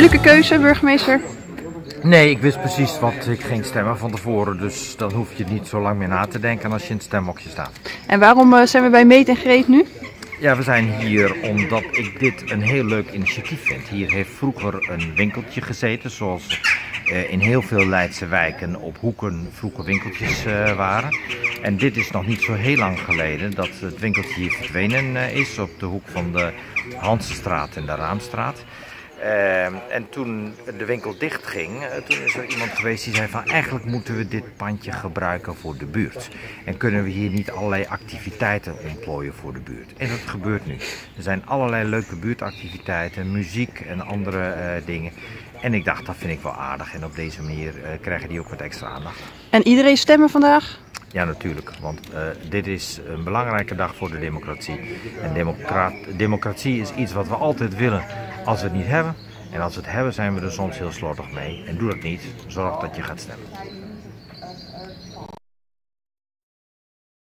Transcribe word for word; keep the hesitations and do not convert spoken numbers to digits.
moeilijke keuze, burgemeester? Nee, ik wist precies wat ik ging stemmen van tevoren, dus dan hoef je niet zo lang meer na te denken als je in het stemhokje staat. En waarom uh, zijn we bij Meet en Greet nu? Ja, we zijn hier omdat ik dit een heel leuk initiatief vind. Hier heeft vroeger een winkeltje gezeten, zoals uh, in heel veel Leidse wijken op hoeken vroeger winkeltjes uh, waren. En dit is nog niet zo heel lang geleden dat het winkeltje hier verdwenen uh, is op de hoek van de Hansenstraat en de Raamstraat. Uh, en toen de winkel dichtging, uh, toen is er iemand geweest die zei van eigenlijk moeten we dit pandje gebruiken voor de buurt. En kunnen we hier niet allerlei activiteiten ontplooien voor de buurt. En dat gebeurt nu. Er zijn allerlei leuke buurtactiviteiten, muziek en andere uh, dingen. En ik dacht dat vind ik wel aardig en op deze manier uh, krijgen die ook wat extra aandacht. En iedereen stemmen vandaag? Ja, natuurlijk, want uh, dit is een belangrijke dag voor de democratie. En democra democratie is iets wat we altijd willen als we het niet hebben. En als we het hebben zijn we er soms heel slordig mee. En doe dat niet, zorg dat je gaat stemmen.